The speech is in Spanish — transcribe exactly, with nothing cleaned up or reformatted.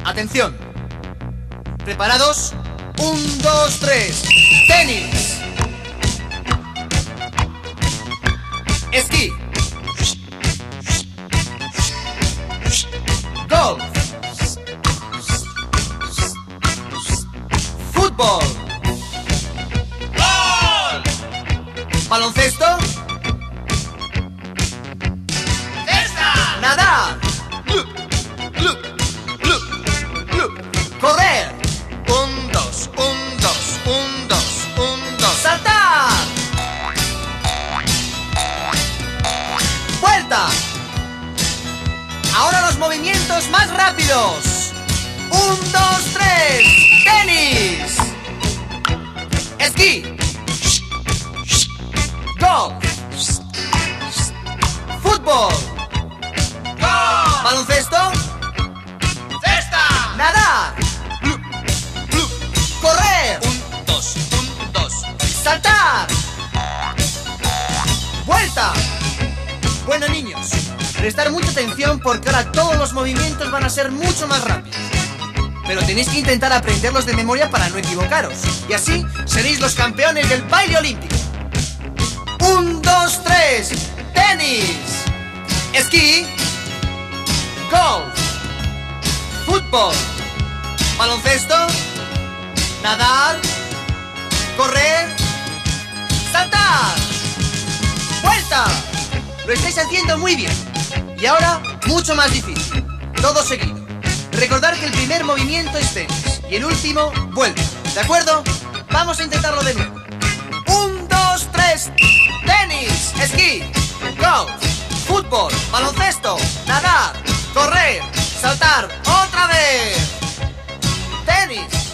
Atención. ¿Preparados? Un, dos, tres. Tenis. Esquí. Golf. Fútbol. ¡Gol! Baloncesto. ¡Cesta! Nadar. Correr. Un, dos, un, dos, un, dos, un, dos. Saltar. Vuelta. Ahora los movimientos más rápidos. Un, dos, tres. Tenis. Esquí. Golf. Fútbol. ¡Gol! Baloncesto. ¡Cesta! Nadar. Correr. Un, dos, un, dos. Saltar. Vuelta. Bueno, niños, prestar mucha atención porque ahora todos los movimientos van a ser mucho más rápidos. Pero tenéis que intentar aprenderlos de memoria para no equivocaros. Y así seréis los campeones del baile olímpico. Un, dos, tres. Tenis. Esquí. Golf. Fútbol. Baloncesto. Nadar. Correr. Saltar. Vuelta. Lo estáis haciendo muy bien. Y ahora, mucho más difícil. Todo seguido. Recordad que el primer movimiento es tenis y el último, vuelta. ¿De acuerdo? Vamos a intentarlo de nuevo. Un, dos, tres. Tenis. Esquí. Golf. Fútbol. Baloncesto. Nadar. Correr. Saltar. ¡Otra vez! Tenis.